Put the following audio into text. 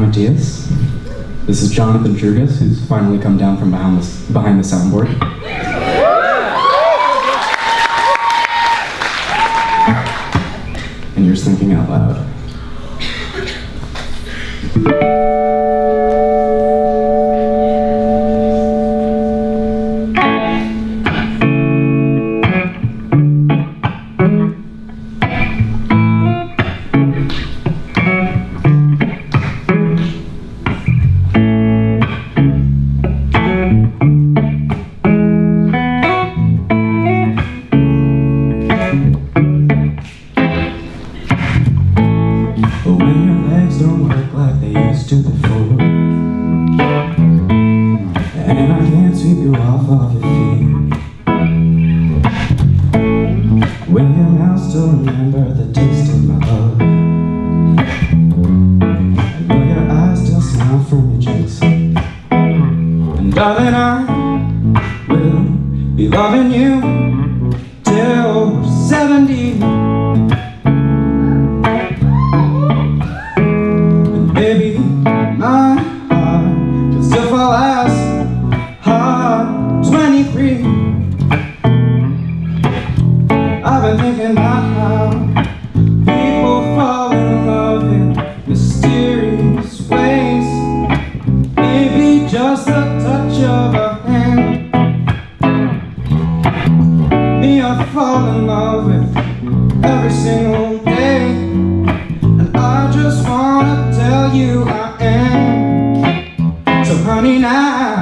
Mark Diaz. This is Jonathan Jurgis, who's finally come down from behind the soundboard. And you're thinking out loud. When your legs don't work like they used to before, and I can't sweep you off of your feet, when your mouth still remember the taste of my love, and will your eyes still smile from your cheeks, and darling, I will be loving you till we're 70. Baby, my heart can still fall as hard 23. I've been thinking about how people fall in love in mysterious ways. Maybe just the touch of a hand. Me, I fall in love with every single day, and I just wanna tell you I am. So honey, now